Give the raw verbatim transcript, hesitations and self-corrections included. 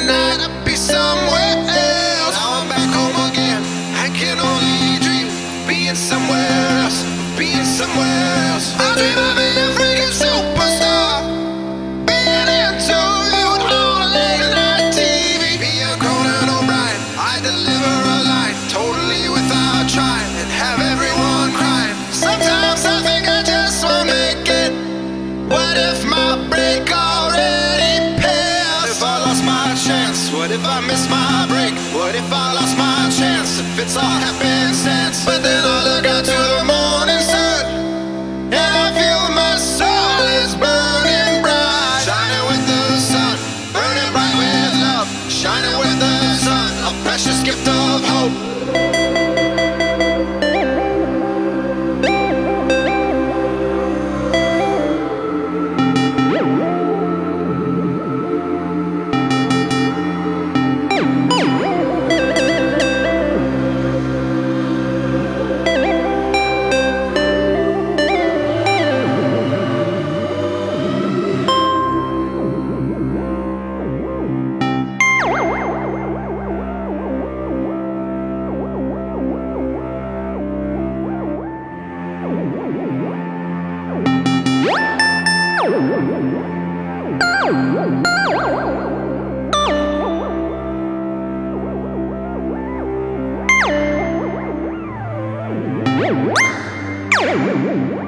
night I'll be somewhere else. Now I'm back home again. I can only dream being somewhere else, being somewhere else. I dream of being a freaking superstar, being interviewed on late night T V, being Conan O'Brien. I deliver a line totally without trying and have everyone crying. Sometimes I think I just won't make it. What if my break already passed? If I lost my chance? What if I miss my break? What if I lost my chance? If it's all happenstance. But then I look out to the morning sun, and I feel my soul is burning bright, shining with the sun, burning bright with love, shining with the sun, a precious gift of hope. Woo!